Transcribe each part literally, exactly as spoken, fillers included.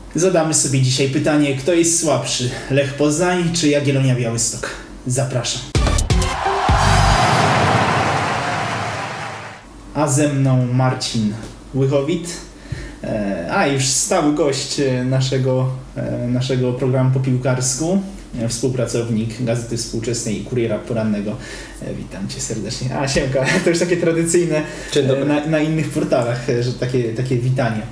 Zadamy sobie dzisiaj pytanie, kto jest słabszy, Lech Poznań czy Jagiellonia Białystok? Zapraszam. A ze mną Marcin Łychowit, a już stały gość naszego, naszego programu po piłkarsku, współpracownik Gazety Współczesnej i Kuriera Porannego. Witam Cię serdecznie. A, siemka, to już takie tradycyjne na, na innych portalach, że takie, takie witanie.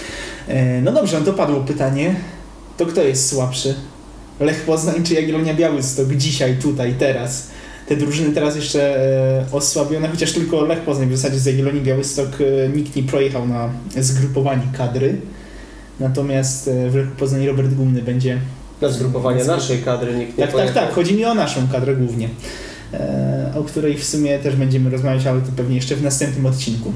No dobrze, no to padło pytanie, to kto jest słabszy? Lech Poznań czy Jagiellonia Białystok? Dzisiaj, tutaj, teraz. Te drużyny teraz jeszcze e, osłabione, chociaż tylko Lech Poznań w zasadzie z Jagiellonii Białystok e, nikt nie projechał na zgrupowanie kadry. Natomiast e, w Lechu Poznań Robert Gumny będzie... Na zgrupowanie naszej kadry nikt nie Tak, pojechał. tak, tak. Chodzi mi o naszą kadrę głównie, e, o której w sumie też będziemy rozmawiać, ale to pewnie jeszcze w następnym odcinku.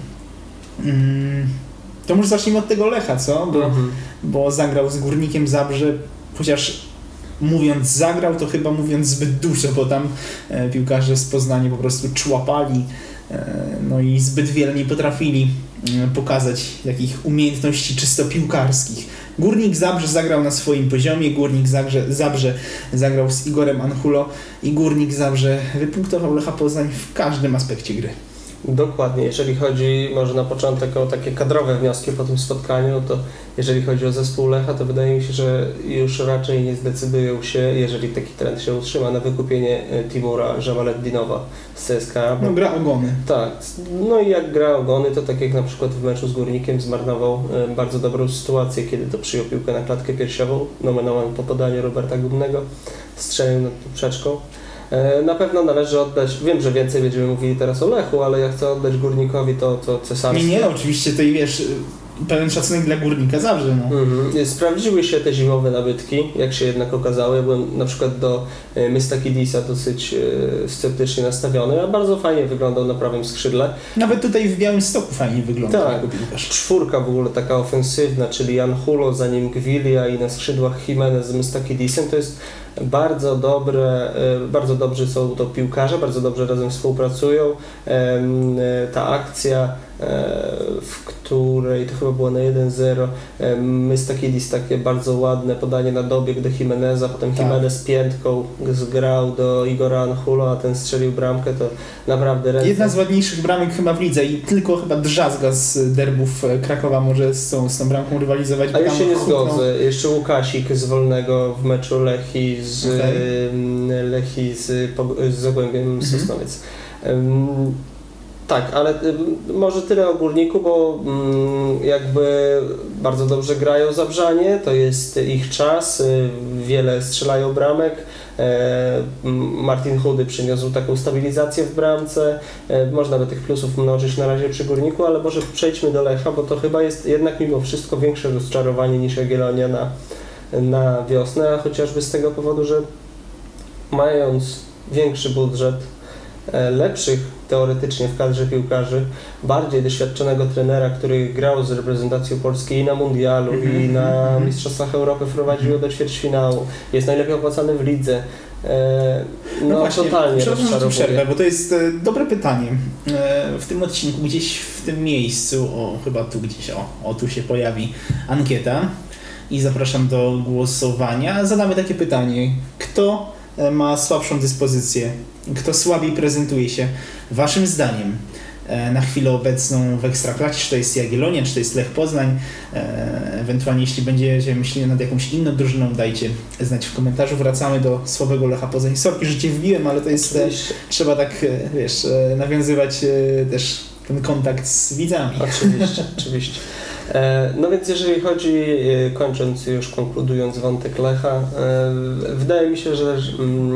Mm, to może zacznijmy od tego Lecha, co? Bo, mhm. bo zagrał z Górnikiem Zabrze, chociaż mówiąc zagrał, to chyba mówiąc zbyt dużo, bo tam e, piłkarze z Poznania po prostu człapali, e, no i zbyt wiele nie potrafili e, pokazać takich umiejętności czysto piłkarskich. Górnik Zabrze zagrał na swoim poziomie, Górnik Zabrze, Zabrze zagrał z Igorem Anchulo i Górnik Zabrze wypunktował Lecha Poznań w każdym aspekcie gry. Dokładnie, jeżeli chodzi może na początek o takie kadrowe wnioski po tym spotkaniu, to jeżeli chodzi o zespół Lecha, to wydaje mi się, że już raczej nie zdecydują się, jeżeli taki trend się utrzyma, na wykupienie Timura Jamaleddinowa z C S K A. No gra ogony. Tak, no i jak gra ogony, to tak jak na przykład w meczu z Górnikiem zmarnował bardzo dobrą sytuację, kiedy to przyjął piłkę na klatkę piersiową, nomen omen po podaniu Roberta Gumnego, strzelił nad poprzeczką. Na pewno należy oddać, wiem, że więcej będziemy mówili teraz o Lechu, ale ja chcę oddać Górnikowi to, to cesarskie. Nie, nie, oczywiście tutaj wiesz, pełen szacunek dla Górnika Zabrze. No. Mhm. Sprawdziły się te zimowe nabytki, jak się jednak okazało. Ja byłem na przykład do Mysta Kidisa dosyć sceptycznie nastawiony, a bardzo fajnie wyglądał na prawym skrzydle. Nawet tutaj w Białymstoku fajnie wygląda. Tak, czwórka w ogóle taka ofensywna, czyli Anchulo, za nim Gwilia i na skrzydłach Jimenez z Mysta Kidisem, to jest bardzo dobre, bardzo dobrzy są to piłkarze, bardzo dobrze razem współpracują. Ta akcja, w której to chyba było na jeden zero, Mysta Kidis takie bardzo ładne podanie na dobieg do Jimeneza, potem tak. Jimenez piętką zgrał do Igora Anchulo, a ten strzelił bramkę, to naprawdę ręce. Jedna z ładniejszych bramek chyba w lidze i tylko chyba Drzazga z derbów Krakowa może z tą, z tą bramką rywalizować. A już się nie zgodzę, jeszcze Łukasik z Wolnego w meczu Lechi z, okay. Lechi z, z Zagłębiem mhm. Sosnowiec. Um, Tak, ale może tyle o Górniku, bo jakby bardzo dobrze grają Zabrzanie, to jest ich czas, wiele strzelają bramek. Martin Chudy przyniósł taką stabilizację w bramce, można by tych plusów mnożyć na razie przy Górniku, ale może przejdźmy do Lecha, bo to chyba jest jednak mimo wszystko większe rozczarowanie niż Jagiellonia na, na wiosnę, a chociażby z tego powodu, że mając większy budżet, lepszych teoretycznie w kadrze piłkarzy, bardziej doświadczonego trenera, który grał z reprezentacją Polski i na mundialu, mm-hmm. i na Mistrzostwach Europy, wprowadził do ćwierćfinału, jest najlepiej opłacany w lidze. No, no właśnie, totalnie rozczarowuje. Bo to jest e, dobre pytanie. E, w tym odcinku, gdzieś w tym miejscu, o chyba tu gdzieś, o, o tu się pojawi ankieta i zapraszam do głosowania. Zadamy takie pytanie, kto ma słabszą dyspozycję, kto słabiej prezentuje się waszym zdaniem na chwilę obecną w Ekstraklasie, czy to jest Jagiellonia, czy to jest Lech Poznań, ewentualnie jeśli będziecie myśleli nad jakąś inną drużyną, dajcie znać w komentarzu. Wracamy do słabego Lecha Poznań. Sorki, że cię wbiłem, ale to jest, Oczywiście. trzeba tak, wiesz, nawiązywać też ten kontakt z widzami. Oczywiście, oczywiście. No więc jeżeli chodzi, kończąc już, konkludując wątek Lecha, wydaje mi się, że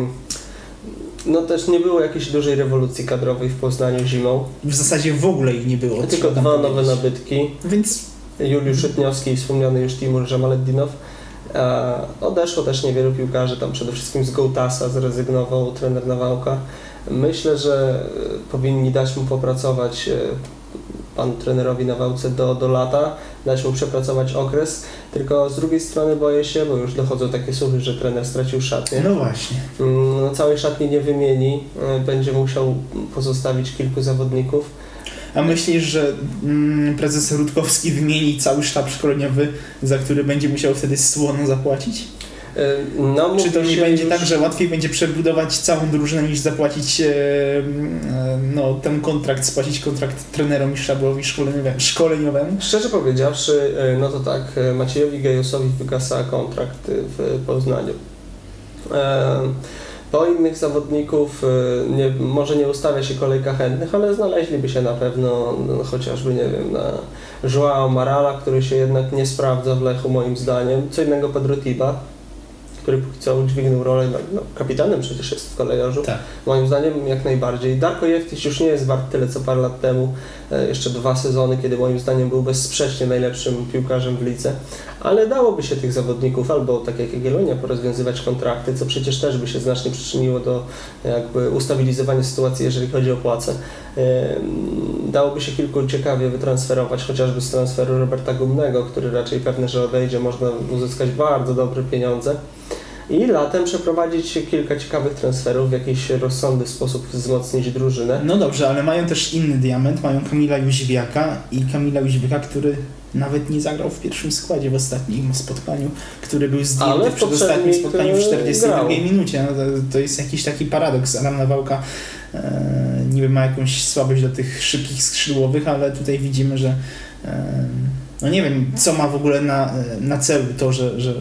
no też nie było jakiejś dużej rewolucji kadrowej w Poznaniu zimą. W zasadzie w ogóle ich nie było. Tylko dwa nowe powiedzieć. nabytki. Więc Juliusz Szytniowski i wspomniany już Timur Jamaleddinow. Odeszło też niewielu piłkarzy, tam przede wszystkim z Gołtasa zrezygnował trener Nawałka. Myślę, że powinni dać mu popracować, panu trenerowi Nawałce do, do lata, dać mu przepracować okres, tylko z drugiej strony boję się, bo już dochodzą takie słuchy, że trener stracił szatnię. No właśnie. No, całej szatni nie wymieni, będzie musiał pozostawić kilku zawodników. A myślisz, że mm, prezes Rutkowski wymieni cały sztab szkoleniowy, za który będzie musiał wtedy słono zapłacić? No, Czy to nie będzie już... tak, że łatwiej będzie przebudować całą drużynę niż zapłacić e, no, ten kontrakt, spłacić kontrakt trenerom i sztabowi szkoleniowemu? Szczerze powiedziawszy, no to tak, Maciejowi Gajosowi wygasa kontrakt w Poznaniu. Po innych zawodników nie, może nie ustawia się kolejka chętnych, ale znaleźliby się na pewno no, chociażby, nie wiem, na João Marala, który się jednak nie sprawdza w Lechu moim zdaniem. Co innego Pedro Tiba, który póki co udźwignął rolę, no, kapitanem przecież jest w Kolejorzu, tak. Moim zdaniem jak najbardziej. Darko Jeftić już nie jest wart tyle co parę lat temu, e, jeszcze dwa sezony, kiedy moim zdaniem był bezsprzecznie najlepszym piłkarzem w lidze, ale dałoby się tych zawodników albo tak jak Jagiellonia porozwiązywać kontrakty, co przecież też by się znacznie przyczyniło do jakby ustabilizowania sytuacji, jeżeli chodzi o płace. E, dałoby się kilku ciekawie wytransferować, chociażby z transferu Roberta Gumnego, który raczej pewnie, że odejdzie, można uzyskać bardzo dobre pieniądze. I latem przeprowadzić kilka ciekawych transferów, w jakiś rozsądny sposób wzmocnić drużynę. No dobrze, ale mają też inny diament, mają Kamila Jóźwiaka i Kamila Jóźwiaka, który nawet nie zagrał w pierwszym składzie w ostatnim spotkaniu, który był zdjęty w przedostatnim spotkaniu w czterdziestej drugiej minucie. No to, to jest jakiś taki paradoks. Adam Nawałka e, niby ma jakąś słabość do tych szybkich skrzydłowych, ale tutaj widzimy, że e, no nie wiem, co ma w ogóle na, na celu to, że, że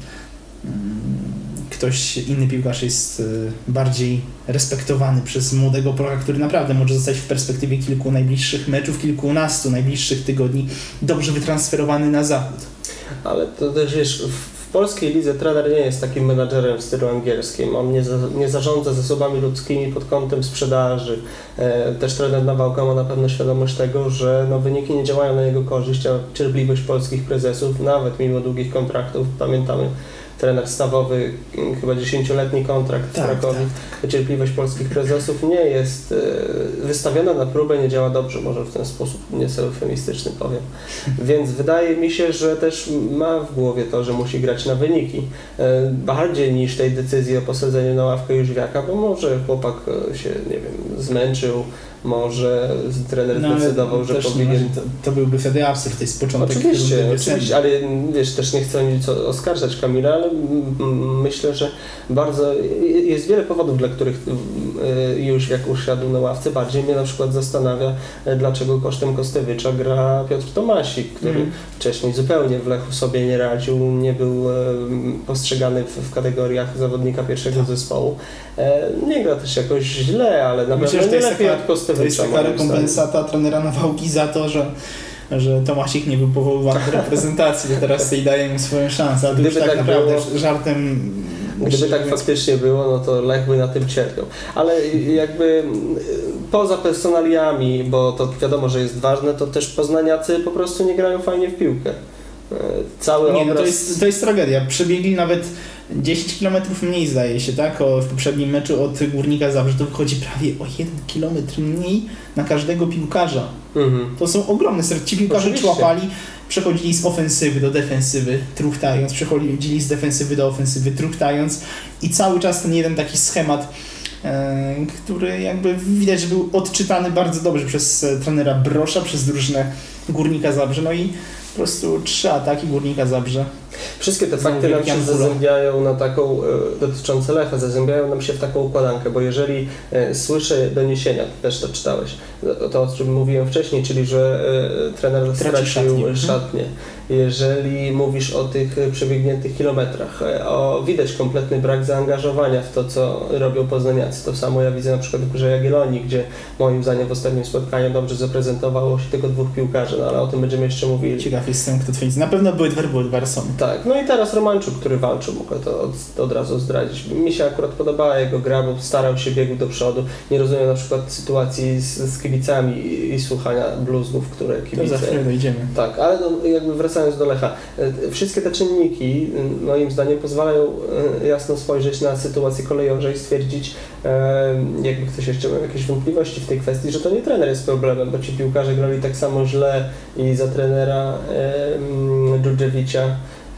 ktoś, inny piłkarz jest bardziej respektowany przez młodego Polaka, który naprawdę może zostać w perspektywie kilku najbliższych meczów, kilkunastu najbliższych tygodni dobrze wytransferowany na zachód. Ale to też wiesz, w polskiej lidze trener nie jest takim menadżerem w stylu angielskim. On nie, za, nie zarządza zasobami ludzkimi pod kątem sprzedaży. E, też trener Nawałka ma na pewno świadomość tego, że no, wyniki nie działają na jego korzyść, a cierpliwość polskich prezesów, nawet mimo długich kontraktów, pamiętamy, trener stawowy, chyba dziesięcioletni kontrakt tak, w Krakowie. Tak. Cierpliwość polskich prezesów nie jest e, wystawiona na próbę, nie działa dobrze, może w ten sposób nieco eufemistyczny powiem. Więc wydaje mi się, że też ma w głowie to, że musi grać na wyniki. E, bardziej niż tej decyzji o posadzeniu na ławkę Jóźwiaka, bo może chłopak się, nie wiem, zmęczył, może trener no, zdecydował, że powinien... To, to byłby wtedy absurd, to jest początek. Oczywiście, oczywiście, ale wiesz, też nie chcę nic oskarżać Kamila, ale myślę, że bardzo... Jest wiele powodów, dla których Jóźwiak usiadł na ławce. Bardziej mnie na przykład zastanawia, dlaczego kosztem Kostewicza gra Piotr Tomasik, który mm. wcześniej zupełnie w Lechu sobie nie radził, nie był postrzegany w, w kategoriach zawodnika pierwszego tak. zespołu. Nie gra też jakoś źle, ale na pewno nie lepiej od Kostewicza. To jest taka rekompensata trenera Nawałki za to, że, że Tomasik nie był powoływany do reprezentacji, to teraz tej daje mu swoją szansę, ale to już tak, tak naprawdę było, żartem... Gdyby tak więc... faktycznie było, no to Lech by na tym cierpiał. Ale jakby poza personaliami, bo to wiadomo, że jest ważne, to też poznaniacy po prostu nie grają fajnie w piłkę. Cały nie, obraz... no to jest, to jest tragedia. Przebiegli nawet dziesięć kilometrów mniej, zdaje się, tak? O, w poprzednim meczu od Górnika Zabrze to wychodzi prawie o jeden kilometr mniej na każdego piłkarza. Mhm. To są ogromne straty. Ci piłkarze Oczywiście. człapali, przechodzili z ofensywy do defensywy, truchtając, przechodzili z defensywy do ofensywy, truchtając i cały czas ten jeden taki schemat, e, który jakby widać, że był odczytany bardzo dobrze przez trenera Brosza, przez drużynę Górnika Zabrze. No i po prostu trzy ataki Górnika Zabrze. Wszystkie te fakty nam się zazębiają na taką, e, dotyczące Lecha, zazębiają nam się w taką układankę, bo jeżeli e, słyszę doniesienia, też to czytałeś, to o czym mówiłem wcześniej, czyli że e, trener stracił szatnię. szatnię. Jeżeli mówisz o tych przebiegniętych kilometrach, e, o, widać kompletny brak zaangażowania w to, co robią poznaniacy. To samo ja widzę na przykład w grze Jagiellonii, gdzie moim zdaniem w ostatnim spotkaniu dobrze zaprezentowało się tylko dwóch piłkarzy, no ale o tym będziemy jeszcze mówili. Ciekaw jestem, kto twierdzi. Na pewno były Werson. Tak, no i teraz Romanczuk, który walczył, mogę to od, od razu zdradzić. Mi się akurat podobała jego gra, bo starał się, biegł do przodu. Nie rozumiem na przykład sytuacji z, z kibicami i, i słuchania bluzgów, które kibice... To za chwilę dojdziemy. Tak, ale no, jakby wracając do Lecha, wszystkie te czynniki moim zdaniem pozwalają jasno spojrzeć na sytuację kolejowej i stwierdzić, jakby ktoś jeszcze miał jakieś wątpliwości w tej kwestii, że to nie trener jest problemem, bo ci piłkarze grali tak samo źle i za trenera Dżurdżewicza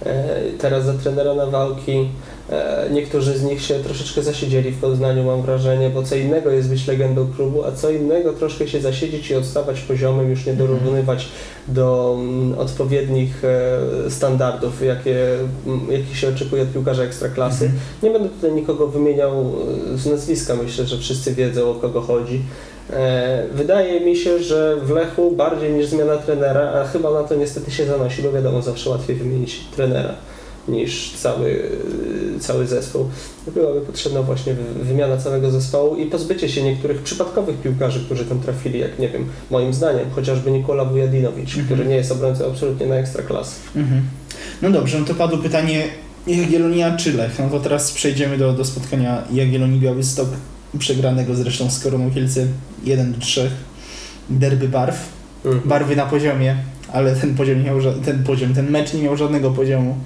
teraz za trenera Nawałki. Niektórzy z nich się troszeczkę zasiedzieli w Poznaniu, mam wrażenie, bo co innego jest być legendą klubu, a co innego troszkę się zasiedzieć i odstawać poziomem, już nie dorównywać do odpowiednich standardów, jakie, jakie się oczekuje od piłkarza ekstraklasy. Mhm. Nie będę tutaj nikogo wymieniał z nazwiska, myślę, że wszyscy wiedzą, o kogo chodzi. Wydaje mi się, że w Lechu bardziej niż zmiana trenera, a chyba na to niestety się zanosi, bo wiadomo, zawsze łatwiej wymienić trenera niż cały, cały zespół. Byłaby potrzebna właśnie wymiana całego zespołu i pozbycie się niektórych przypadkowych piłkarzy, którzy tam trafili, jak nie wiem, moim zdaniem, chociażby Nikola Vujadinowicz, mm-hmm. który nie jest obrońcą absolutnie na ekstraklasy. Mm-hmm. No dobrze, no to padło pytanie Jagiellonia czy Lech. No to teraz przejdziemy do, do spotkania Jagiellonii Białystok, przegranego zresztą z Koroną Kielce jeden do trzech. Derby barw. Mm-hmm. Barwy na poziomie, ale ten poziom nie miał, ten poziom, ten mecz nie miał żadnego poziomu.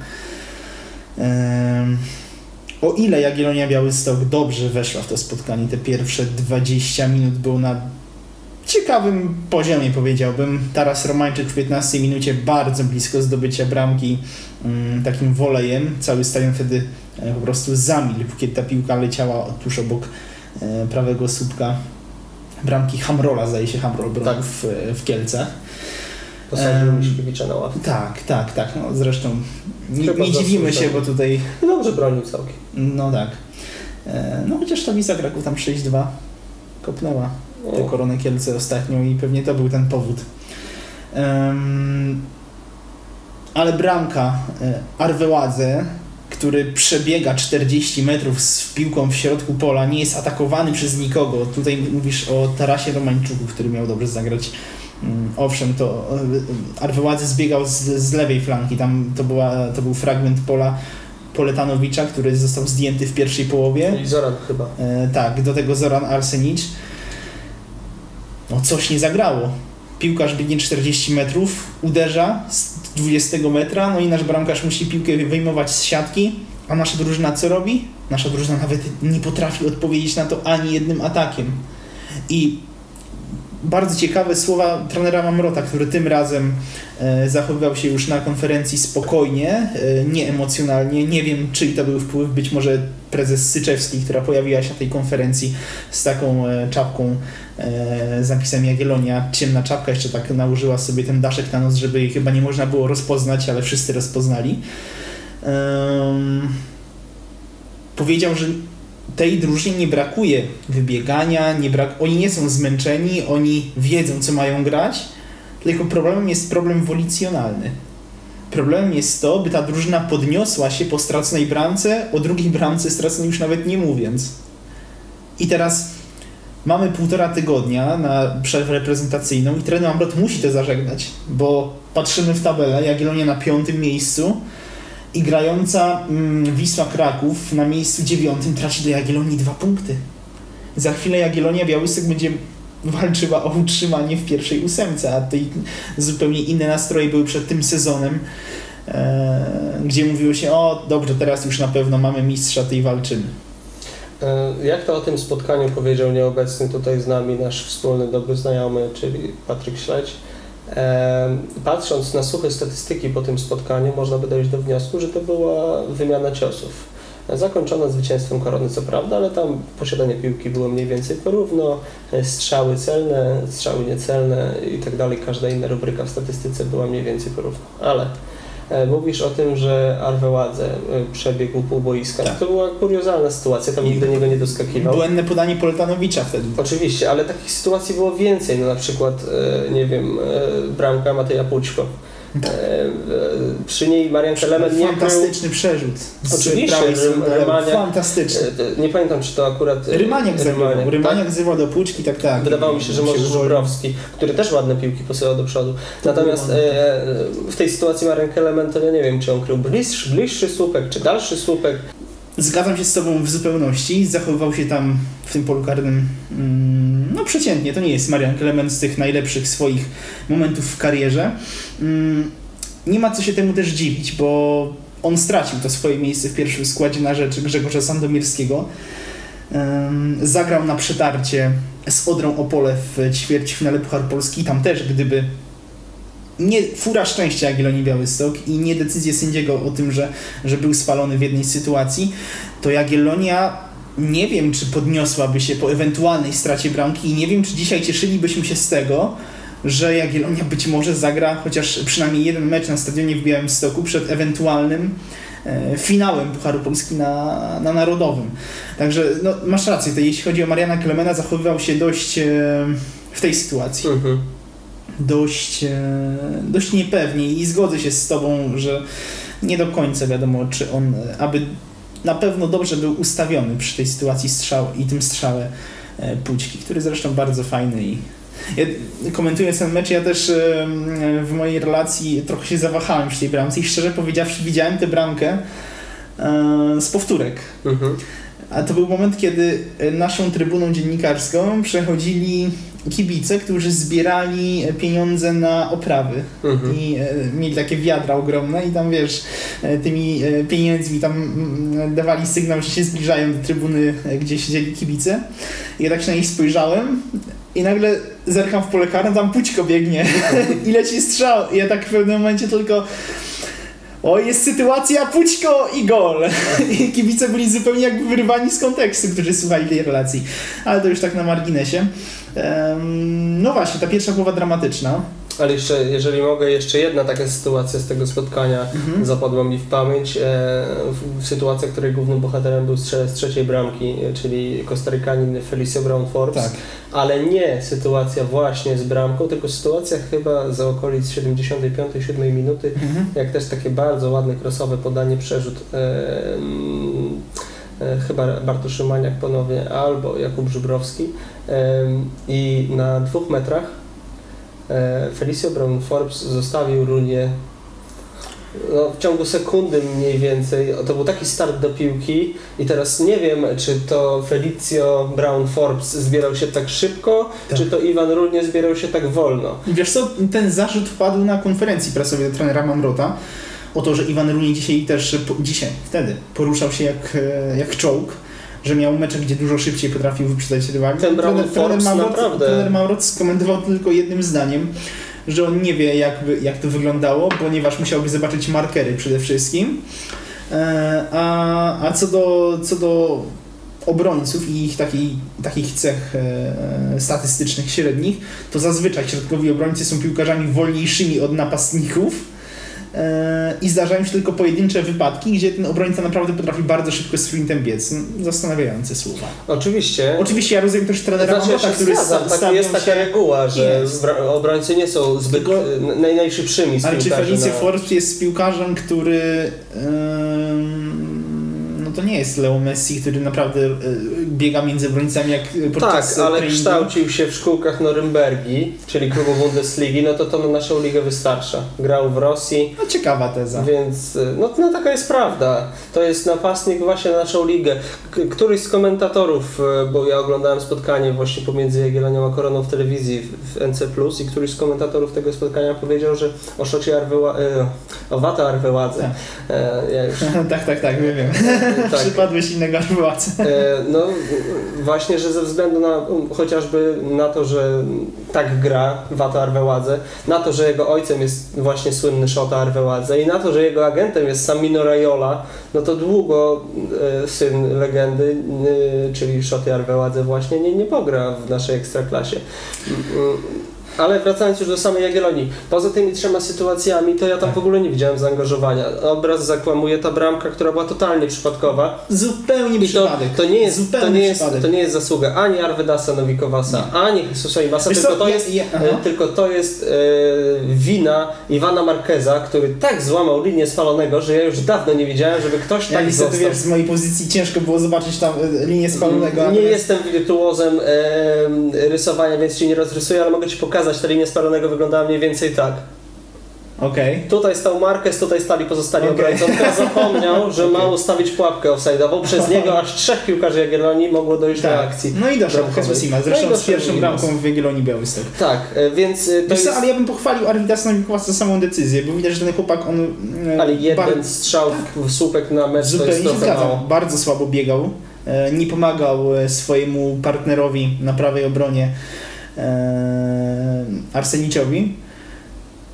O ile Jagiellonia Białystok dobrze weszła w to spotkanie, te pierwsze dwadzieścia minut był na ciekawym poziomie, powiedziałbym. Taras Romańczyk w piętnastej minucie bardzo blisko zdobycia bramki takim wolejem. Cały stadion wtedy po prostu zamilkł, kiedy ta piłka leciała tuż obok prawego słupka bramki Hamrola, zdaje się Hamrol bronił tak. w, w Kielce. Posadził Miśkiewicza na ławkę. Tak, tak, tak. No, zresztą nie, nie dziwimy się, bo tutaj... No dobrze bronił całkiem. No tak. No chociaż ta Wisła Kraków tam sześć dwa kopnęła tę Koronę Kielce ostatnio i pewnie to był ten powód. Um, ale bramka Arveladze, który przebiega czterdzieści metrów z piłką w środku pola, nie jest atakowany przez nikogo. Tutaj mówisz o Tarasie Romańczuku, który miał dobrze zagrać. Owszem, to Arveladze zbiegał z, z lewej flanki, tam to, była, to był fragment pola Poletanowicza, który został zdjęty w pierwszej połowie. I Zoran chyba. E, tak, do tego Zoran Arsenicz. No coś nie zagrało. Piłkarz biegnie czterdzieści metrów, uderza z dwudziestego metra, no i nasz bramkarz musi piłkę wyjmować z siatki, a nasza drużyna co robi? Nasza drużyna nawet nie potrafi odpowiedzieć na to ani jednym atakiem. I bardzo ciekawe słowa trenera Mamrota, który tym razem e, zachowywał się już na konferencji spokojnie, e, nieemocjonalnie. Nie wiem, czyj to był wpływ, być może prezes Syczewski, która pojawiła się na tej konferencji z taką e, czapką e, z napisem Jagiellonia. Ciemna czapka, jeszcze tak nałożyła sobie ten daszek na nos, żeby jej chyba nie można było rozpoznać, ale wszyscy rozpoznali. Um, powiedział, że tej drużynie nie brakuje wybiegania, nie brak... oni nie są zmęczeni, oni wiedzą, co mają grać, tylko problemem jest problem wolicjonalny. Problemem jest to, by ta drużyna podniosła się po straconej bramce, o drugiej bramce straconej już nawet nie mówiąc. I teraz mamy półtora tygodnia na przerwę reprezentacyjną i trener Mamrot musi to zażegnać, bo patrzymy w tabelę, Jagiellonia na piątym miejscu, i grająca mm, Wisła Kraków na miejscu dziewiątym traci do Jagiellonii dwa punkty. Za chwilę Jagiellonia Białystok będzie walczyła o utrzymanie w pierwszej ósemce, a tutaj zupełnie inne nastroje były przed tym sezonem, e, gdzie mówiło się, o dobrze, teraz już na pewno mamy mistrza, tej walczymy. Jak to o tym spotkaniu powiedział nieobecny tutaj z nami nasz wspólny dobry znajomy, czyli Patryk Śledź. Patrząc na suche statystyki po tym spotkaniu, można by dojść do wniosku, że to była wymiana ciosów. Zakończona zwycięstwem Korony, co prawda, ale tam posiadanie piłki było mniej więcej porówno, strzały celne, strzały niecelne i tak dalej, każda inna rubryka w statystyce była mniej więcej porówno. Ale mówisz o tym, że Arveladze przebiegł pół boiska. Tak. To była kuriozalna sytuacja, tam nikt do niego nie doskakiwał. Błędne podanie Poletanowicza wtedy. Oczywiście, ale takich sytuacji było więcej. No na przykład, nie wiem, bramka Mateja Pućko. Tak. Przy niej Marian Kelemen nie fantastyczny przerzut. Oczywiście, Rymaniak. Fantastyczny. Nie pamiętam, czy to akurat Rymaniak zrywał. Rymaniak zrywał do Pućki, tak, tak. Wydawało mi się, że może Żubrowski, który też ładne piłki posyłał do przodu. To Natomiast e, w tej sytuacji Marian Kelemen, to ja nie wiem, czy on krył bliższy, bliższy słupek, czy dalszy słupek. Zgadzam się z Tobą w zupełności. Zachowywał się tam w tym polu karnym mm, no przeciętnie. To nie jest Marian Kelemen z tych najlepszych swoich momentów w karierze. Mm, nie ma co się temu też dziwić, bo on stracił to swoje miejsce w pierwszym składzie na rzecz Grzegorza Sandomierskiego. Um, zagrał na przetarcie z Odrą Opole w ćwierćfinale Puchar Polski. Tam też, gdyby nie fura szczęścia Jagiellonii Białystok i nie decyzję sędziego o tym, że, że był spalony w jednej sytuacji, to Jagiellonia nie wiem, czy podniosłaby się po ewentualnej stracie bramki i nie wiem, czy dzisiaj cieszylibyśmy się z tego, że Jagiellonia być może zagra chociaż przynajmniej jeden mecz na stadionie w Białymstoku przed ewentualnym e, finałem Pucharu Polski na, na Narodowym. Także no, masz rację, to jeśli chodzi o Mariana Klemena, zachowywał się dość e, w tej sytuacji. Mhm. Dość, e, dość niepewnie i zgodzę się z tobą, że nie do końca wiadomo, czy on, aby na pewno dobrze był ustawiony przy tej sytuacji strzału i tym strzale e, Pućki, który zresztą bardzo fajny i ja, komentując ten mecz, ja też e, w mojej relacji trochę się zawahałem przy tej bramce i szczerze powiedziawszy widziałem tę bramkę e, z powtórek. Mhm. A to był moment, kiedy naszą trybuną dziennikarską przechodzili kibice, którzy zbierali pieniądze na oprawy mhm. i e, mieli takie wiadra ogromne i tam wiesz, e, tymi e, pieniędzmi tam m, dawali sygnał, że się zbliżają do trybuny, e, gdzie siedzieli kibice. I ja tak się na nich spojrzałem i nagle zerkam w pole karne, tam Pućko biegnie i leci strzał. I ja tak w pewnym momencie tylko o, jest sytuacja, Pućko i gol. I kibice byli zupełnie jakby wyrwani z kontekstu, którzy słuchali tej relacji. Ale to już tak na marginesie. Um, no właśnie, ta pierwsza połowa dramatyczna. Ale jeszcze, jeżeli mogę, jeszcze jedna taka sytuacja z tego spotkania mhm. zapadła mi w pamięć. E, w, sytuacja, której głównym bohaterem był strzelec z trzeciej bramki, czyli Kostarykanin Felicio Brown-Forbes. Tak. Ale nie sytuacja właśnie z bramką, tylko sytuacja chyba za okolic siedemdziesiątej piątej siódmej minuty, mhm. jak też takie bardzo ładne krosowe podanie, przerzut. E, m, e, chyba Bartosz Szymaniak ponownie, albo Jakub Żubrowski. E, I na dwóch metrach Felicio Brown-Forbes zostawił Runię no, w ciągu sekundy mniej więcej. To był taki start do piłki i teraz nie wiem, czy to Felicio Brown-Forbes zbierał się tak szybko, tak. czy to Iwan Runie zbierał się tak wolno. Wiesz co, ten zarzut padł na konferencji prasowej do trenera Mamrota o to, że Iwan Runie dzisiaj też, dzisiaj, wtedy poruszał się jak, jak czołg, że miał mecze, gdzie dużo szybciej potrafił wyprzedzać rywali. Ten trener, trener, Mamrot, naprawdę... trener Mamrot skomentował tylko jednym zdaniem, że on nie wie jakby, jak to wyglądało, ponieważ musiałby zobaczyć markery przede wszystkim. A, a co do, co do obrońców i ich takich, takich cech e, statystycznych średnich, to zazwyczaj środkowi obrońcy są piłkarzami wolniejszymi od napastników. I zdarzają się tylko pojedyncze wypadki, gdzie ten obrońca naprawdę potrafi bardzo szybko sprintem biec. Zastanawiające słowa. Oczywiście. Oczywiście ja rozumiem też trenera znaczy, Mamrota, który zgadzam, tak, jest taka się... reguła, że jest. obrońcy nie są zbyt tylko... naj, najszybszymi z ale czy Felicio na... Forbes jest piłkarzem, który ym... no to nie jest Leo Messi, który naprawdę y, biega między obrońcami jak podczas tak, ale treningu. Kształcił się w szkółkach Norymbergi, czyli klubu Bundesligi, no to to na naszą ligę wystarcza. Grał w Rosji. No ciekawa teza. Więc no, no taka jest prawda. To jest napastnik właśnie na naszą ligę. K- któryś z komentatorów, bo ja oglądałem spotkanie właśnie pomiędzy Jagiellonią a Koroną w telewizji w, w N C plus i któryś z komentatorów tego spotkania powiedział, że o Szocie Arwyła, e, o Wata Arwyładze. Tak. E, ja już... tak, tak, tak, wiem, wiem. Tak. Przypadłeś innego Arwyładze. E, no właśnie, że ze względu na chociażby na to, że tak gra Wata Arwyładze, na to, że jego ojcem jest właśnie słynny Szota Arwyładze i na to, że jego agentem jest Samino Raiola, no to długo e, syn legendy, e, czyli Szoty Arwyładze właśnie nie, nie pogra w naszej ekstraklasie. E, Ale wracając już do samej Jagiellonii, poza tymi trzema sytuacjami, to ja tam w ogóle nie widziałem zaangażowania. Obraz zakłamuje ta bramka, która była totalnie przypadkowa. Zupełnie przypadek. To, to, nie jest, to, nie jest, to nie jest zasługa ani Arwydasa Nowikowasa, nie. ani Jesusa Imasa, tylko, to jest, ja, ja, tylko to jest e, wina Iwana Marqueza, który tak złamał linię spalonego, że ja już dawno nie widziałem, żeby ktoś ja tak niestety, został. Wiesz, z mojej pozycji ciężko było zobaczyć tam linię spalonego. Nie, nie jestem wirtuozem e, rysowania, więc ci nie rozrysuję, ale mogę ci pokazać. Ta linia spalonego wyglądała mniej więcej tak. Okay. Tutaj stał Marquez, tutaj stali pozostali okay. obrońcy. On zapomniał, że okay. ma ustawić pułapkę offside'ową. Przez niego aż trzech piłkarzy Jagiellonii mogło dojść tak. do akcji. No i doszło Jesus Ima, zresztą no z pierwszą bramką w Jagiellonii Białystok. Tak, więc to Wiesz jest... co, ale ja bym pochwalił Arwidasa Nowikowasa za samą decyzję, bo widać, że ten chłopak, on... Ale jeden bar... strzał tak. w słupek na mecz zupełnie to jest trochę mało. Bardzo słabo biegał, nie pomagał swojemu partnerowi na prawej obronie Arseniciowi.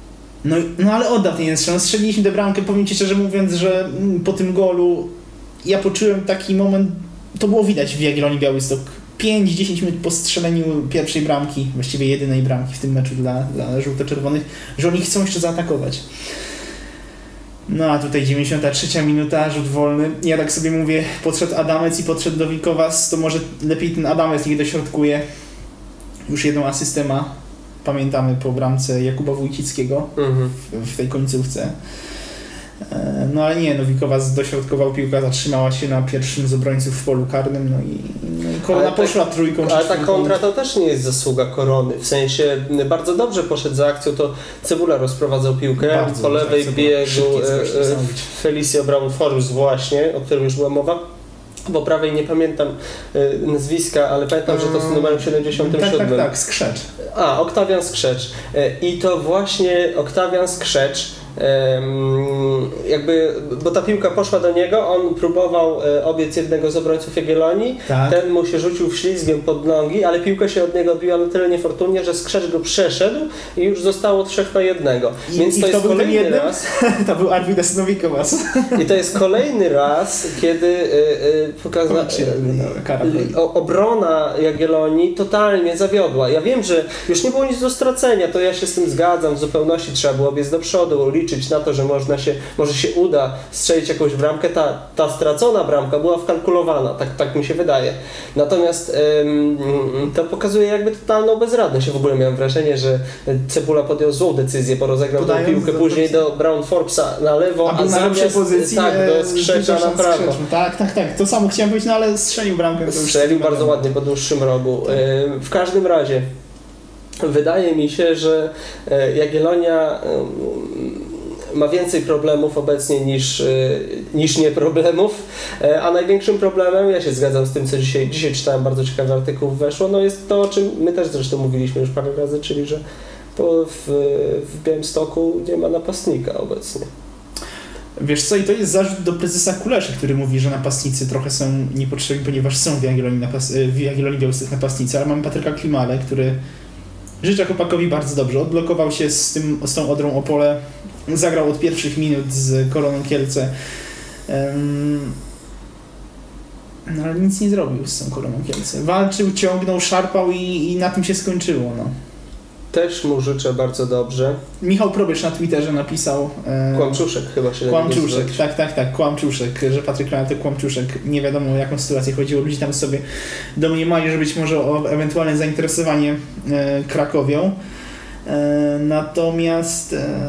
No, no ale oddał ten jeden strzał. Strzeliliśmy tę bramkę, powiem Ci szczerze mówiąc, że po tym golu ja poczułem taki moment, to było widać w Jagiellonii Białystok, pięć dziesięć minut po strzeleniu pierwszej bramki, właściwie jedynej bramki w tym meczu dla, dla żółto-czerwonych, że oni chcą jeszcze zaatakować. No a tutaj dziewięćdziesiąta trzecia minuta, rzut wolny. Ja tak sobie mówię, podszedł Adamec i podszedł Dowikowas, to może lepiej ten Adamec niech dośrodkuje. Już jedną asystę ma, pamiętamy po bramce Jakuba Wójcickiego mhm. w, w tej końcówce. No ale nie, Nowikowas dośrodkował, piłka zatrzymała się na pierwszym z obrońców w polu karnym, no i, no i Korona ale poszła tak, trójką. Ale ta kontra to też nie jest zasługa Korony, w sensie bardzo dobrze poszedł za akcją, to Cebula rozprowadzał piłkę, bardzo po lewej biegu Felicio Braun-Forus właśnie, o którym już była mowa. Po prawej nie pamiętam y, nazwiska, ale pamiętam, że to z numerem siedemdziesiątym siódmym. Tak, tak, tak, Skrzecz. A, Oktawian Skrzecz. Y, I to właśnie Oktawian Skrzecz jakby, bo ta piłka poszła do niego, on próbował obiec jednego z obrońców Jagiellonii, tak. Ten mu się rzucił ślizgiem pod nogi, ale piłka się od niego odbiła na tyle niefortunnie, że Skrzecz go przeszedł i już zostało trzech na jednego. I, Więc i to jest był kolejny jednym? raz. To był Arvidas Nowikowas. I to jest kolejny raz, kiedy y, y, pokaza, y, o, obrona Jagiellonii totalnie zawiodła. Ja wiem, że już nie było nic do stracenia, to ja się z tym zgadzam w zupełności, trzeba było biec do przodu, liczyć na to, że można się, może się uda strzelić jakąś bramkę. Ta, ta stracona bramka była wkalkulowana, tak, tak mi się wydaje. Natomiast ym, to pokazuje jakby totalną bezradność. Ja w ogóle miałem wrażenie, że Cebula podjął złą decyzję, bo rozegrał tę piłkę później do Braun-Forbesa na lewo, a, a zamiast pozycji, tak, do Skrzecza na prawo. Tak, tak, tak. To samo chciałem powiedzieć, no ale strzelił bramkę. Strzelił bardzo ładnie po dłuższym rogu. Tak. Ym, w każdym razie wydaje mi się, że Jagiellonia ma więcej problemów obecnie niż, niż nie problemów, a największym problemem, ja się zgadzam z tym, co dzisiaj, dzisiaj czytałem, bardzo ciekawy artykuł weszło, no jest to, o czym my też zresztą mówiliśmy już parę razy, czyli że po, w, w Białymstoku nie ma napastnika obecnie. Wiesz co, i to jest zarzut do prezesa Kulesza, który mówi, że napastnicy trochę są niepotrzebni, ponieważ są w Jagiellonii, napas- w Jagiellonii Białystok napastnicy, ale mamy Patryka Klimale, który życzę chłopakowi bardzo dobrze, odblokował się z, tym, z tą Odrą Opole, zagrał od pierwszych minut z Koroną Kielce, um, no ale nic nie zrobił z tą Koroną Kielce. Walczył, ciągnął, szarpał i, i na tym się skończyło. No. Też mu życzę bardzo dobrze. Michał Probierz na Twitterze napisał... E, Kłamczuszek chyba się Kłamczuszek, tak, tak, tak, Kłamczuszek, że Patryk Klimala to Kłamczuszek. Nie wiadomo o jaką sytuację chodziło. Ludzie tam sobie domniemali, że być może o ewentualne zainteresowanie e, Krakowią. E, natomiast... E,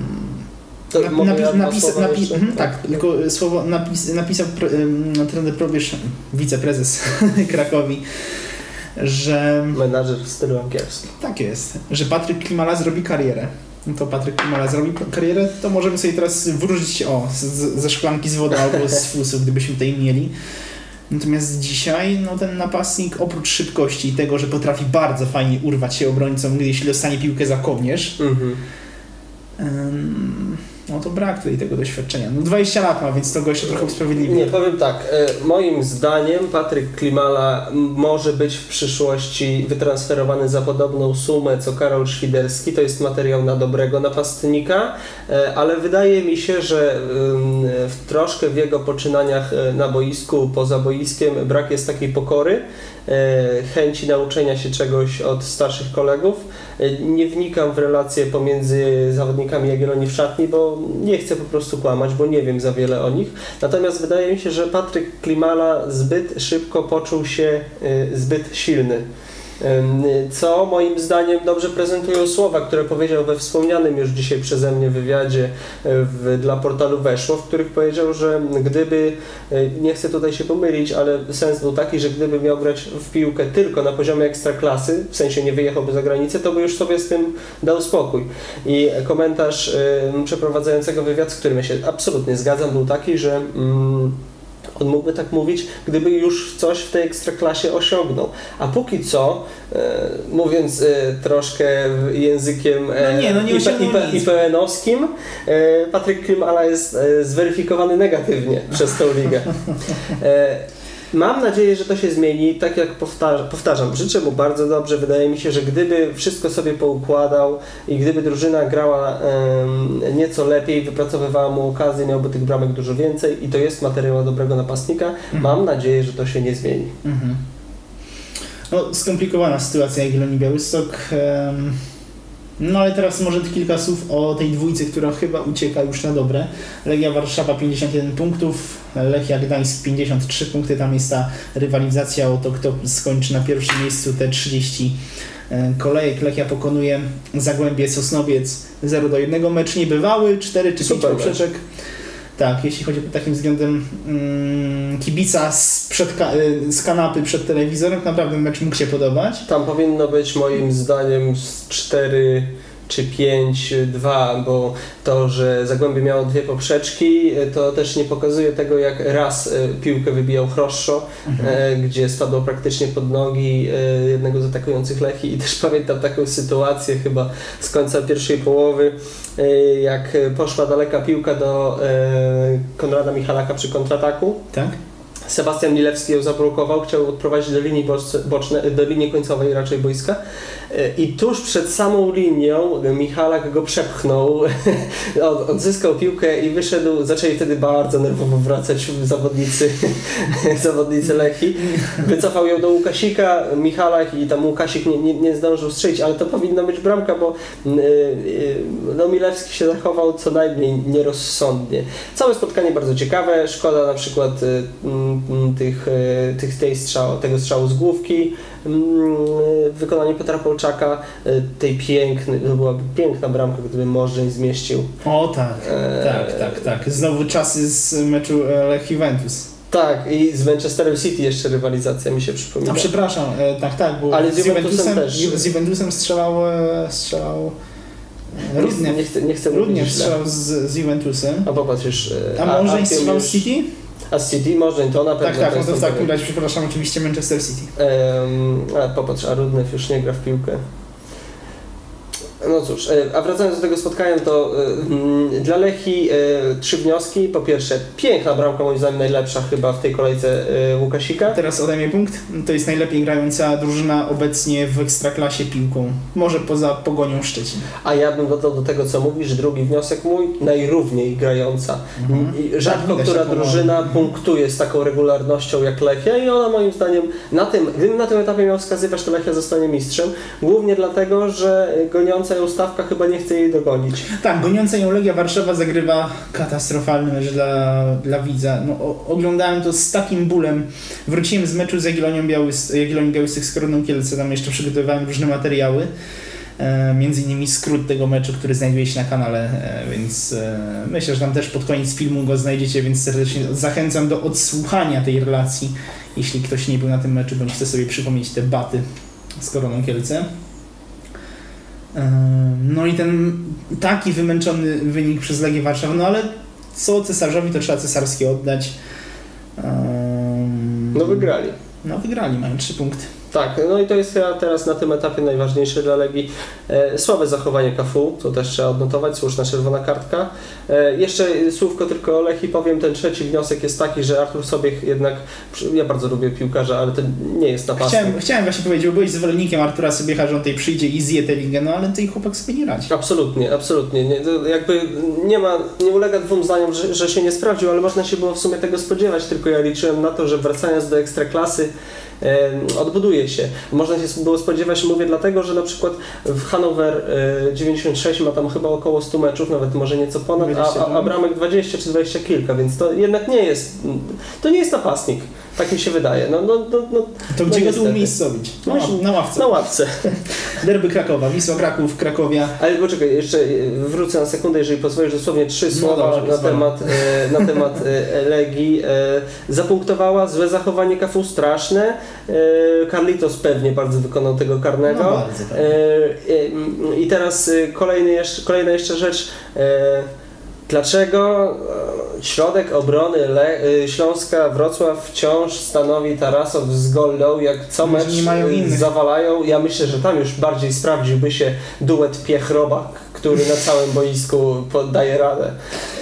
To Na, napis, ja napis, napis, mhm, tak, tak, tylko słowo napis, napisał pr, um, trener Probierz, wiceprezes Krakowi, że... Menadżer w stylu angielskim. Tak jest, że Patryk Klimala zrobi karierę. No to Patryk Klimala zrobi karierę, to możemy sobie teraz wrócić o, z, ze szklanki z wodą albo z fusu, gdybyśmy tutaj mieli. Natomiast dzisiaj no, ten napastnik oprócz szybkości i tego, że potrafi bardzo fajnie urwać się obrońcom, jeśli dostanie piłkę za kołnierz, mhm. um, no to brak tutaj tego doświadczenia. No dwadzieścia lat ma, więc to go jeszcze trochę usprawiedliwi. Nie, powiem tak, moim zdaniem Patryk Klimala może być w przyszłości wytransferowany za podobną sumę co Karol Świderski, to jest materiał na dobrego napastnika, ale wydaje mi się, że w troszkę w jego poczynaniach na boisku, poza boiskiem brak jest takiej pokory, chęci nauczenia się czegoś od starszych kolegów. Nie wnikam w relacje pomiędzy zawodnikami Jagiellonii w szatni, bo nie chcę po prostu kłamać, bo nie wiem za wiele o nich. Natomiast wydaje mi się, że Patryk Klimala zbyt szybko poczuł się zbyt silny. Co moim zdaniem dobrze prezentują słowa, które powiedział we wspomnianym już dzisiaj przeze mnie wywiadzie w, dla portalu Weszło, w których powiedział, że gdyby, nie chcę tutaj się pomylić, ale sens był taki, że gdyby miał grać w piłkę tylko na poziomie ekstraklasy, w sensie nie wyjechałby za granicę, to by już sobie z tym dał spokój. I komentarz y, przeprowadzającego wywiad, z którym ja się absolutnie zgadzam, był taki, że mm, on mógłby tak mówić, gdyby już coś w tej ekstraklasie osiągnął. A póki co, e, mówiąc e, troszkę językiem e, no nie, no nie I P N-owskim, e, Patryk Klimala jest e, zweryfikowany negatywnie przez tą ligę. E, Mam nadzieję, że to się zmieni, tak jak powtarzam, powtarzam, życzę mu bardzo dobrze, wydaje mi się, że gdyby wszystko sobie poukładał i gdyby drużyna grała um, nieco lepiej, wypracowywała mu okazję, miałby tych bramek dużo więcej i to jest materiał dobrego napastnika, mhm. mam nadzieję, że to się nie zmieni. Mhm. No, skomplikowana sytuacja Jagiellonii Białystok. Um... No ale teraz może kilka słów o tej dwójce, która chyba ucieka już na dobre. Legia Warszawa pięćdziesiąt jeden punktów, Lechia Gdańsk pięćdziesiąt trzy punkty. Tam jest ta rywalizacja o to, kto skończy na pierwszym miejscu te trzydzieści kolejek. Lechia pokonuje Zagłębie Sosnowiec zero do jednego. Mecz niebywały, cztery czy pięć poprzeczek. Tak, jeśli chodzi o takim względem mm, kibica z, przed, z kanapy przed telewizorem, naprawdę mecz mógł się podobać. Tam powinno być moim zdaniem z cztery czy pięć dwa, bo to, że Zagłębie miało dwie poprzeczki, to też nie pokazuje tego, jak raz piłkę wybijał Chroszczo, mhm. gdzie spadło praktycznie pod nogi jednego z atakujących Lechii i też pamiętam taką sytuację chyba z końca pierwszej połowy, jak poszła daleka piłka do Konrada Michalaka przy kontrataku. Tak. Sebastian Milewski ją zablokował, chciał odprowadzić do linii bocznej, do linii końcowej raczej boiska i tuż przed samą linią Michalak go przepchnął, odzyskał piłkę i wyszedł, zaczęli wtedy bardzo nerwowo wracać zawodnicy, zawodnicy Lechii. Wycofał ją do Łukasika, Michalak i tam Łukasik nie, nie, nie zdążył strzelić, ale to powinna być bramka, bo no, Milewski się zachował co najmniej nierozsądnie. Całe spotkanie bardzo ciekawe, szkoda na przykład tych, tych, tej strzał, tego strzału z główki w wykonaniu Piotra Polczaka, tej pięknej, to byłaby piękna bramka, gdyby Możdżeń zmieścił. O tak, e... tak, tak, tak. Znowu czasy z meczu Lech Juventus. Tak, i z Manchesterem City jeszcze rywalizacja mi się przypomina. A przepraszam, e, tak, tak, bo ale z, z Juventusem też. Z Juventusem strzelał, strzelał Rudniew, nie chcę, nie chcę Rudniew strzelał z, z Juventusem. A popatrz już. A, a Możdżeń strzelał z City? A z City? Możdżeń to na pewno. Tak, tak, no to w takim razie, przepraszam, oczywiście Manchester City. Um, a popatrz, a Rudniew już nie gra w piłkę. No cóż, a wracając do tego spotkania, to y, dla Lechii y, trzy wnioski. Po pierwsze, piękna bramka, moim zdaniem najlepsza chyba w tej kolejce y, Łukasika. Teraz ode mnie punkt. To jest najlepiej grająca drużyna obecnie w Ekstraklasie piłką. Może poza Pogonią Szczecin. A ja bym dodał do tego, co mówisz, drugi wniosek mój, najrówniej grająca. Mhm. Rzadko tak, która drużyna taką... punktuje z taką regularnością jak Lechia i ona moim zdaniem na tym, gdybym na tym etapie miał wskazywać, to Lechia zostanie mistrzem. Głównie dlatego, że goniąca ją stawka chyba nie chce jej dogonić. Tak, goniąca ją Legia Warszawa zagrywa katastrofalny mecz dla, dla widza. No, o, oglądałem to z takim bólem. Wróciłem z meczu z Jagiellonią Białystok, Jagiellonią Białystok z Koroną Kielce, tam jeszcze przygotowywałem różne materiały. E, między innymi skrót tego meczu, który znajduje się na kanale, e, więc e, myślę, że tam też pod koniec filmu go znajdziecie, więc serdecznie zachęcam do odsłuchania tej relacji, jeśli ktoś nie był na tym meczu, bądź chce sobie przypomnieć te baty z Koroną Kielce. No i ten taki wymęczony wynik przez Legię Warszawa, no ale co cesarzowi, to trzeba cesarskie oddać. Um, no wygrali. No wygrali, mają trzy punkty. Tak, no i to jest chyba teraz na tym etapie najważniejsze dla Legii. E, słabe zachowanie K F U, co też trzeba odnotować, słuszna czerwona kartka. E, jeszcze słówko tylko o Lechii powiem, ten trzeci wniosek jest taki, że Artur Sobiech jednak, ja bardzo lubię piłkarza, ale to nie jest napastnik. Chciałem, chciałem właśnie powiedzieć, bo byłeś zwolennikiem Artura Sobiecha, że on tutaj przyjdzie i zje tę ligę, no ale ten chłopak sobie nie radzi. Absolutnie, absolutnie. Nie, to jakby nie ma, nie ulega dwóm zdaniom, że, że się nie sprawdził, ale można się było w sumie tego spodziewać, tylko ja liczyłem na to, że wracając do Ekstraklasy odbuduje się. Można się było spodziewać, mówię dlatego, że na przykład w Hannover dziewięćdziesiąt sześć ma tam chyba około stu meczów, nawet może nieco ponad, a, a bramek dwadzieścia czy dwadzieścia kilka, więc to jednak nie jest, to nie jest napastnik. Tak mi się wydaje. No, no, no, no, to no gdzie go tu umiejscowić? Na, na ławce. Na ławce. Derby Krakowa, Wisła Kraków, Krakowia. Ale poczekaj, jeszcze wrócę na sekundę, jeżeli pozwolisz, dosłownie trzy słowa no dobrze, na, temat, e, na temat e, Legii. E, zapunktowała, złe zachowanie K F U, straszne. E, Carlitos pewnie bardzo wykonał tego karnego. No bardzo, tak. e, e, I teraz kolejny jeszcze, kolejna jeszcze rzecz. E, Dlaczego środek obrony Le- Śląska Wrocław wciąż stanowi Tarasow z Gollą, jak co mecz zawalają? Ja myślę, że tam już bardziej sprawdziłby się duet Piech-Robak, który na całym boisku daje radę.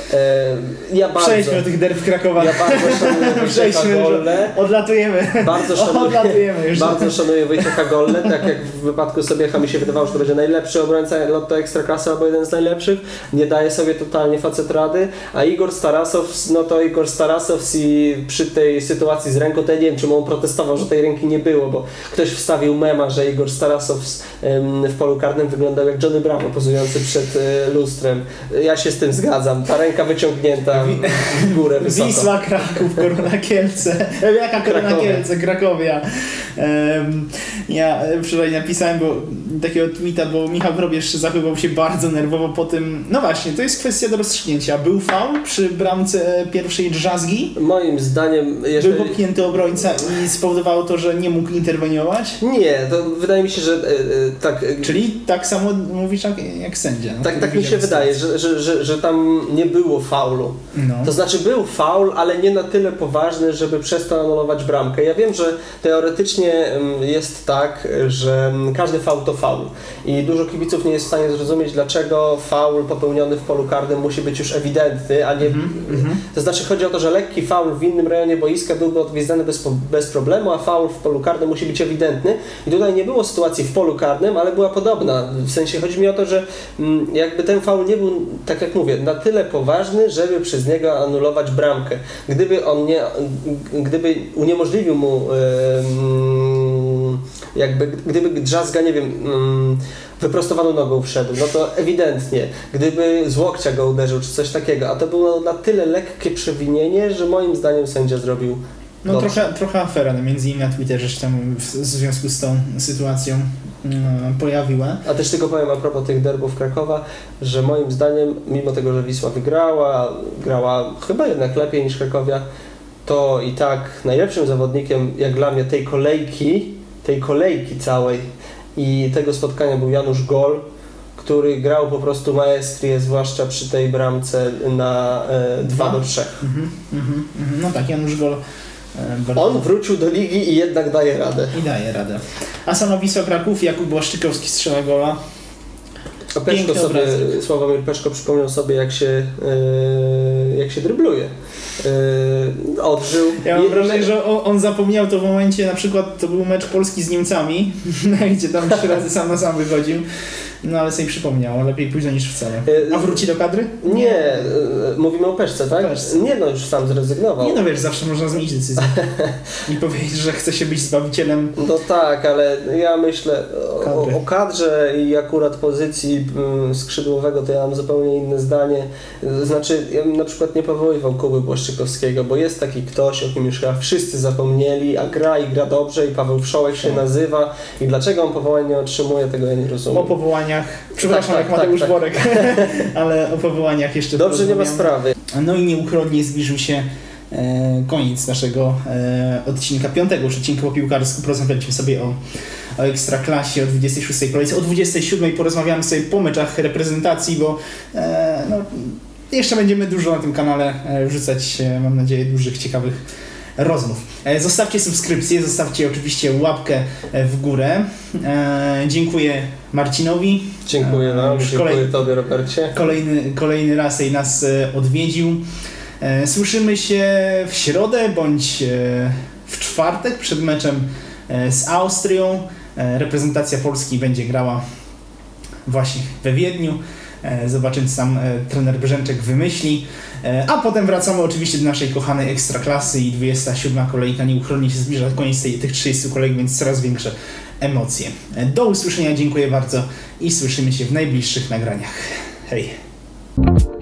E, ja bardzo, Przejdźmy do tych derb Krakowa. Ja bardzo szanuję Wojciecha Golle. Odlatujemy. Bardzo szanuję, Odlatujemy już. bardzo szanuję Wojciecha Golle, tak jak w wypadku Sobiecha mi się wydawało, że to będzie najlepszy obrońca Lotto Ekstraklasy albo jeden z najlepszych. Nie daje sobie totalnie facet rady, a Igor Starasow, no to Igor Starasow i przy tej sytuacji z ręką, to ja nie wiem, czy on protestował, że tej ręki nie było, bo ktoś wstawił mema, że Igor Starasow w polu karnym wyglądał jak Johnny Bravo pozujący przed lustrem. Ja się z tym zgadzam. Ta ręka wyciągnięta w górę wysoko. Wisła, Kraków, Korona Kielce. Jaka Korona Kielce? Krakowia. Um, ja wczoraj napisałem bo, takiego tweeta, bo Michał Probierz zachowywał się bardzo nerwowo po tym. No właśnie, to jest kwestia do rozstrzygnięcia. Był faul przy bramce pierwszej Drzazgi? Moim zdaniem... Jeżeli... Był popchnięty obrońca i spowodowało to, że nie mógł interweniować? Nie, to wydaje mi się, że yy, tak... Czyli tak samo mówisz jak, jak sędzia. No, tak tak mi się wydaje, że, że, że, że tam nie było faulu. No. To znaczy był faul, ale nie na tyle poważny, żeby przez to anulować bramkę. Ja wiem, że teoretycznie jest tak, że każdy faul to faul i dużo kibiców nie jest w stanie zrozumieć, dlaczego faul popełniony w polu karnym musi być już ewidentny, a nie... Mm-hmm. To znaczy chodzi o to, że lekki faul w innym rejonie boiska byłby odgwizdany bez, bez problemu, a faul w polu karnym musi być ewidentny i tutaj nie było sytuacji w polu karnym, ale była podobna. W sensie chodzi mi o to, że jakby ten faul nie był, tak jak mówię, na tyle poważny, żeby przez niego anulować bramkę. Gdyby on nie, gdyby uniemożliwił mu jakby, gdyby Drzazga, nie wiem, wyprostowaną nogą wszedł, no to ewidentnie, gdyby z łokcia go uderzył, czy coś takiego, a to było na tyle lekkie przewinienie, że moim zdaniem sędzia zrobił No dobrze. trochę, trochę afera, no, między innymi na Twitterze się tam w, w związku z tą sytuacją yy, pojawiła. A też tylko powiem a propos tych derbów Krakowa, że moim zdaniem, mimo tego, że Wisła wygrała, grała chyba jednak lepiej niż Krakowia, to i tak najlepszym zawodnikiem, jak dla mnie, tej kolejki, tej kolejki całej i tego spotkania był Janusz Gol, który grał po prostu maestrię, zwłaszcza przy tej bramce na e, dwa do trzech. Mm-hmm, mm-hmm. No tak, Janusz Gol. E, bardzo... On wrócił do ligi i jednak daje radę. I daje radę. A sama Wisła Kraków, Jakub Błaszczykowski strzela gola. A Peszko sobie, Sławomir Peszko przypomniał sobie, jak się, yy, jak się drybluje. Yy, odżył. Ja mam wrażenie, że on, on zapomniał to w momencie, na przykład to był mecz Polski z Niemcami, gdzie tam trzy razy sam na sam wychodził. No ale sobie przypomniał, lepiej późno niż wcale. A wróci do kadry? Nie, mówimy o Peszce, tak? Peszce. Nie, no już sam zrezygnował. Nie no wiesz, zawsze można zmienić decyzję. I powiedzieć, że chce się być zbawicielem. No tak, ale ja myślę o, o kadrze i akurat pozycji skrzydłowego to ja mam zupełnie inne zdanie. Znaczy, ja bym na przykład nie powoływał Kuby Błaszczykowskiego, bo jest taki ktoś, o kim już chyba wszyscy zapomnieli, a gra i gra dobrze i Paweł Wszołek się nazywa i dlaczego on powołań nie otrzymuje, tego ja nie rozumiem. O powołaniach Przepraszam, tak, jak tak, Mateusz tak, Borek, tak. Ale o powołaniach jeszcze dobrze, nie ma sprawy. No i nieuchronnie zbliżył się e, koniec naszego e, odcinka, piątego już odcinka po piłkarsku. Porozmawialiśmy sobie o, o Ekstraklasie, o dwudziestej szóstej kolejce, o dwudziestej siódmej porozmawiamy sobie po meczach reprezentacji, bo e, no, jeszcze będziemy dużo na tym kanale wrzucać, mam nadzieję, dużych, ciekawych rozmów. Zostawcie subskrypcję, zostawcie oczywiście łapkę w górę. E, dziękuję Marcinowi. Dziękuję Wam, dziękuję kolej, Tobie, Robercie. Kolejny, kolejny raz jej nas odwiedził. E, słyszymy się w środę bądź w czwartek przed meczem z Austrią. E, reprezentacja Polski będzie grała właśnie we Wiedniu. Zobaczymy, co tam trener Brzęczek wymyśli. A potem wracamy oczywiście do naszej kochanej Ekstraklasy i dwudziesta siódma kolejka nieuchronnie się zbliża koniec tej, tych trzydziestu kolejek, więc coraz większe emocje. Do usłyszenia, dziękuję bardzo i słyszymy się w najbliższych nagraniach. Hej!